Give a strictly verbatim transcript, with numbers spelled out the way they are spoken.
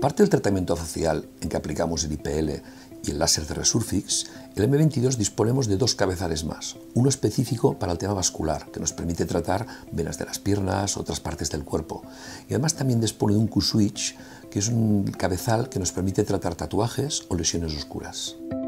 Aparte del tratamiento facial en que aplicamos el I P L y el láser de Resurfix, el M veintidós disponemos de dos cabezales más, uno específico para el tema vascular, que nos permite tratar venas de las piernas, otras partes del cuerpo, y además también dispone de un Q-Switch, que es un cabezal que nos permite tratar tatuajes o lesiones oscuras.